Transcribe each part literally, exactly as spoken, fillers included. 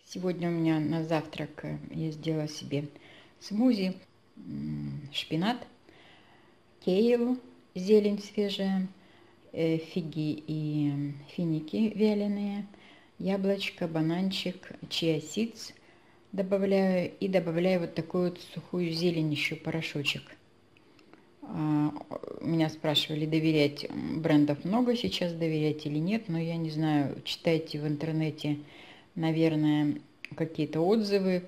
Сегодня у меня на завтрак я сделала себе смузи, шпинат, кейл, зелень свежая, фиги и финики вяленые, яблочко, бананчик, чиа сидс добавляю и добавляю вот такую вот сухую зелень еще, порошочек. Меня спрашивали, доверять брендов много сейчас, доверять или нет, но я не знаю, читайте в интернете, наверное, какие-то отзывы,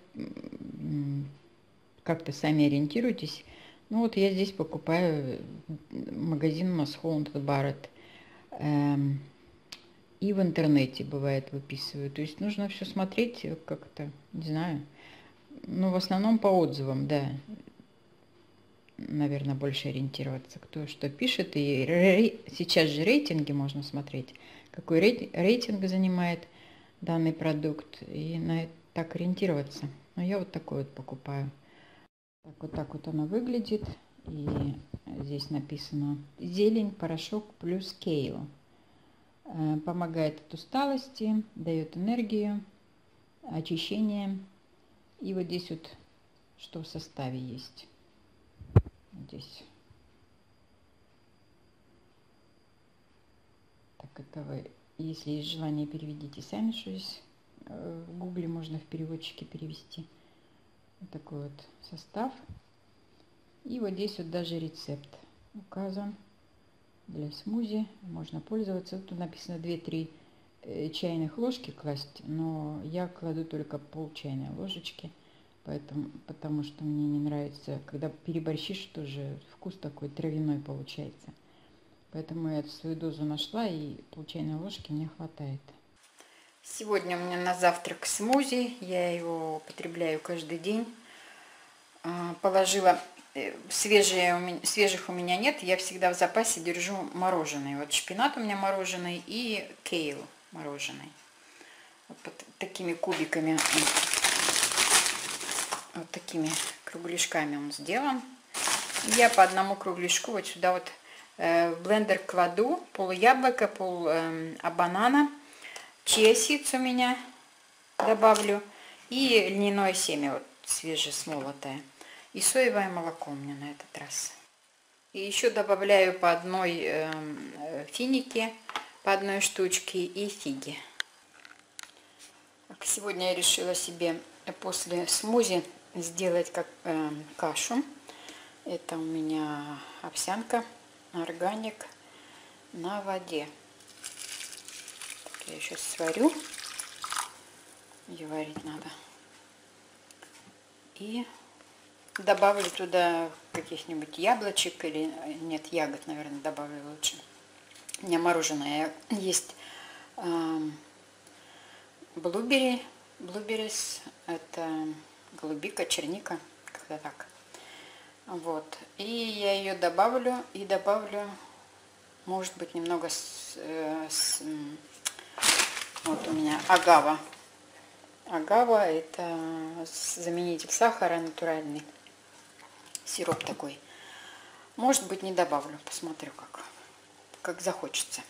как-то сами ориентируйтесь. Ну вот я здесь покупаю магазин Мосхолланд Барретт. Эм, и в интернете бывает выписываю. То есть нужно все смотреть как-то, не знаю. Ну, в основном по отзывам, да. Наверное, больше ориентироваться, кто что пишет. И рей... сейчас же рейтинги можно смотреть, какой рей... рейтинг занимает данный продукт, и на это так ориентироваться. Но я вот такой вот покупаю. Так вот так вот она выглядит. И здесь написано зелень, порошок плюс кейл. Помогает от усталости, дает энергию, очищение. И вот здесь вот что в составе есть. Здесь. Так, это вы, если есть желание, переведите сами, что здесь в гугле можно в переводчике перевести. Вот такой вот состав. И вот здесь вот даже рецепт указан для смузи. Можно пользоваться. Тут написано две-три чайных ложки класть, но я кладу только пол чайной ложечки. Поэтому, потому что мне не нравится, когда переборщишь, тоже вкус такой травяной получается. Поэтому я свою дозу нашла, и пол чайной ложки мне хватает. Сегодня у меня на завтрак смузи. Я его употребляю каждый день. Положила свежие, свежих у меня нет. Я всегда в запасе держу мороженый. Вот шпинат у меня мороженый и кейл мороженый. Вот такими кубиками. Вот такими кругляшками он сделан. Я по одному кругляшку вот сюда вот э, в блендер кладу пол яблока, пол э, банана, чиа сидс у меня добавлю и льняное семя вот свежесмолотое и соевое молоко у меня на этот раз. И еще добавляю по одной э, финики, по одной штучке и фиги. Сегодня я решила себе после смузи сделать как э, кашу. Это у меня овсянка, органик на воде. Так, я сейчас сварю. Ее варить надо. И добавлю туда каких-нибудь яблочек или нет, ягод, наверное, добавлю лучше. У меня мороженое есть. Э, блубери, блуберис, это голубика, черника, как-то так. Вот, и я ее добавлю, и добавлю, может быть, немного с, с, вот у меня агава. Агава – это заменитель сахара натуральный, сироп такой. Может быть, не добавлю, посмотрю, как, как захочется.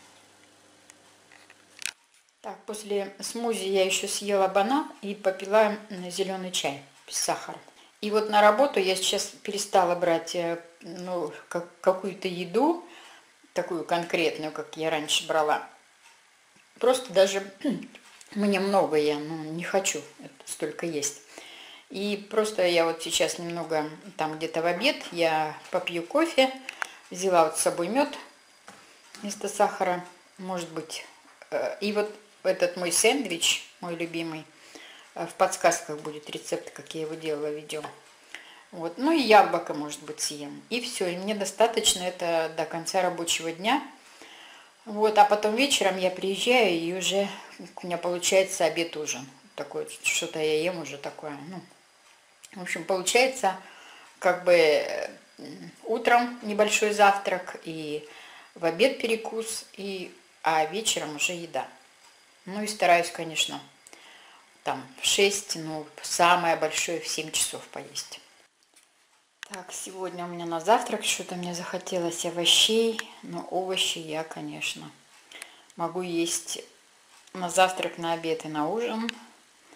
Так, после смузи я еще съела банан и попила зеленый чай без сахара. И вот на работу я сейчас перестала брать ну, как, какую-то еду, такую конкретную, как я раньше брала. Просто даже мне много, я ну, не хочу столько есть. И просто я вот сейчас немного, там где-то в обед, я попью кофе, взяла вот с собой мед вместо сахара, может быть. И вот этот мой сэндвич, мой любимый, в подсказках будет рецепт, как я его делала, видео. Вот. Ну и яблоко, может быть, съем. И все, и мне достаточно это до конца рабочего дня. Вот, а потом вечером я приезжаю, и уже у меня получается обед-ужин. Такой, что-то я ем уже такое. Ну, в общем, получается как бы утром небольшой завтрак, и в обед перекус, и, а вечером уже еда. Ну и стараюсь, конечно, там в шесть, ну, самое большое в семь часов поесть. Так, сегодня у меня на завтрак что-то мне захотелось овощей, но овощи я, конечно, могу есть на завтрак, на обед и на ужин.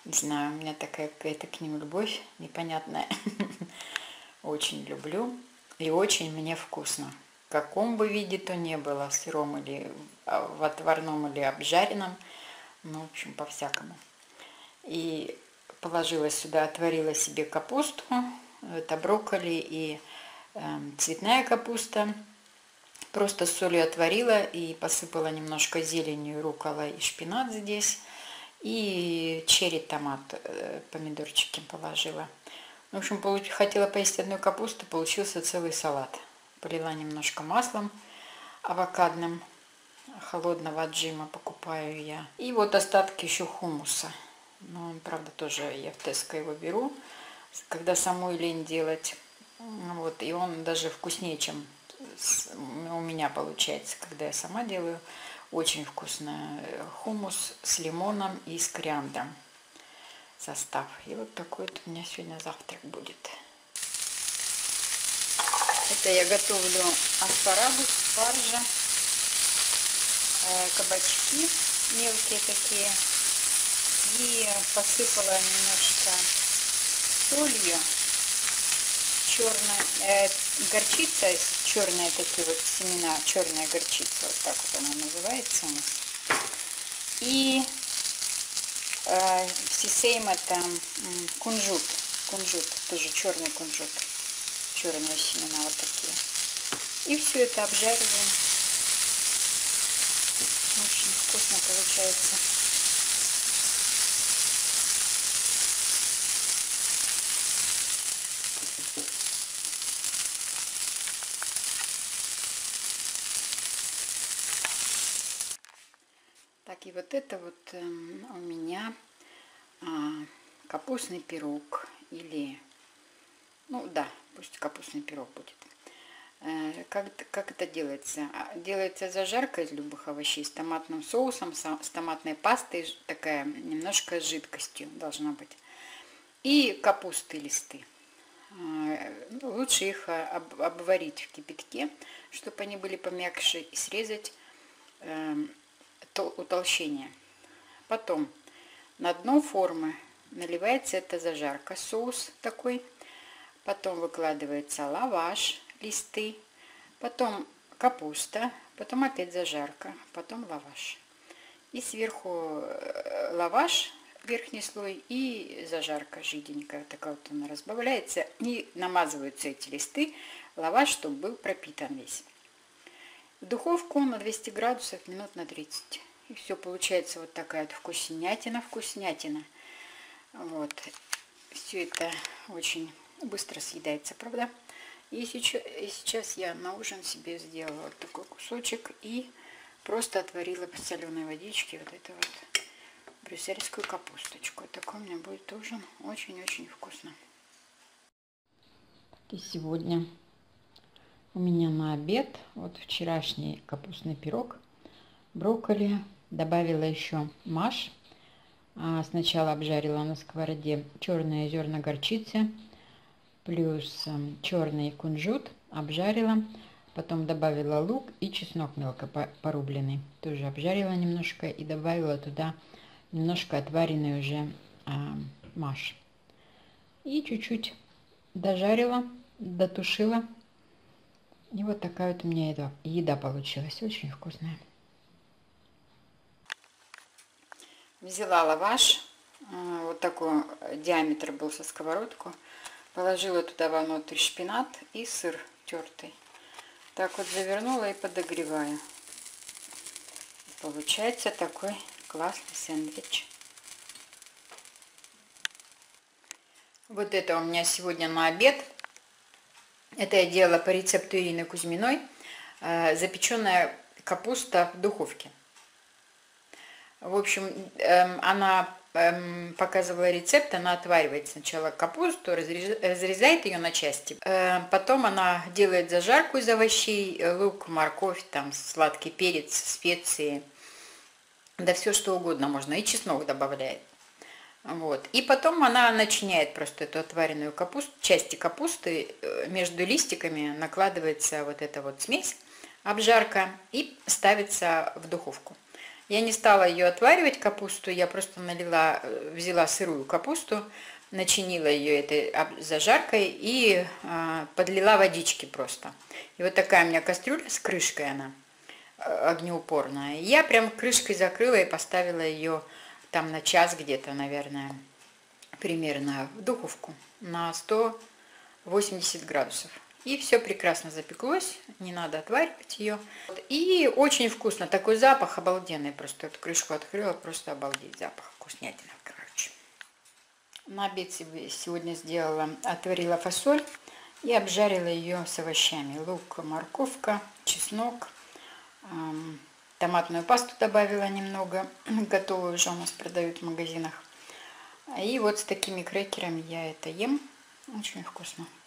Не знаю, у меня такая какая-то к ним любовь непонятная. Очень люблю и очень мне вкусно. В каком бы виде то ни было, в сыром или в отварном или обжаренном, ну, в общем, по-всякому. И положила сюда, отварила себе капусту, это брокколи и э, цветная капуста. Просто с солью отварила и посыпала немножко зеленью, руккола и шпинат здесь. И черри томат, помидорчики положила. В общем, хотела поесть одну капусту, получился целый салат. Полила немножко маслом авокадным, холодного отжима покупаю я. И вот остатки еще хумуса. Ну, правда, тоже я в Теско его беру, когда самой лень делать. Вот, и он даже вкуснее, чем у меня получается, когда я сама делаю. Очень вкусно. Хумус с лимоном и с кориандром состав. И вот такой вот у меня сегодня завтрак будет. Это я готовлю аспарагус, спаржа, кабачки мелкие такие. И посыпала немножко солью. Черная э, горчица, черные такие вот семена, черная горчица, вот так вот она называется у нас. И э, сисейм это кунжут, кунжут, тоже черный кунжут, черные семена вот такие. И все это обжариваем. Очень вкусно получается. Так, и вот это вот э, у меня а, капустный пирог, или, ну да, пусть капустный пирог будет. Э, как, как это делается? Делается зажарка из любых овощей с томатным соусом, с, с томатной пастой, такая немножко с жидкостью должна быть. И капусты листы. Э, лучше их об, обварить в кипятке, чтобы они были помягче, и срезать э, утолщение. Потом на дно формы наливается эта зажарка, соус такой. Потом выкладывается лаваш, листы, потом капуста, потом опять зажарка, потом лаваш. И сверху лаваш, верхний слой, и зажарка жиденькая, такая вот она разбавляется. И намазываются эти листы, лаваш, чтобы был пропитан весь. В духовку на двести градусов минут на тридцать. И все, получается вот такая вот вкуснятина, вкуснятина. Вот. Все это очень быстро съедается, правда? И сейчас, и сейчас я на ужин себе сделала вот такой кусочек и просто отварила по соленой водичке вот эту вот брюссельскую капусточку. Такой у меня будет ужин. Очень-очень вкусно. И сегодня у меня на обед вот вчерашний капустный пирог, брокколи, добавила еще маш. Сначала обжарила на сковороде черные зерна горчицы, плюс черный кунжут, обжарила, потом добавила лук и чеснок мелко порубленный, тоже обжарила немножко и добавила туда немножко отваренный уже маш. И чуть-чуть дожарила, дотушила. И вот такая вот у меня еда, еда получилась, очень вкусная. Взяла лаваш, вот такой диаметр был со сковородку, положила туда внутрь шпинат и сыр тертый. Так вот завернула и подогреваю. Получается такой классный сэндвич. Вот это у меня сегодня на обед. Это я делала по рецепту Ирины Кузьминой. Запеченная капуста в духовке. В общем, она показывала рецепт, она отваривает сначала капусту, разрезает ее на части. Потом она делает зажарку из овощей, лук, морковь, там сладкий перец, специи. Да все что угодно можно, и чеснок добавляет. Вот. И потом она начиняет просто эту отваренную капусту, части капусты, между листиками накладывается вот эта вот смесь, обжарка, и ставится в духовку. Я не стала ее отваривать, капусту, я просто налила, взяла сырую капусту, начинила ее этой зажаркой и э, подлила водички просто. И вот такая у меня кастрюля с крышкой она, огнеупорная. Я прям крышкой закрыла и поставила ее там на час где-то, наверное, примерно в духовку на сто восемьдесят градусов. И все прекрасно запеклось, не надо отваривать ее. И очень вкусно, такой запах обалденный. Просто эту крышку открыла, просто обалдеть, запах вкуснятина, короче. На обед сегодня сделала, отварила фасоль и обжарила ее с овощами. Лук, морковка, чеснок, эм, томатную пасту добавила немного, готовую уже у нас продают в магазинах. И вот с такими крекерами я это ем, очень вкусно.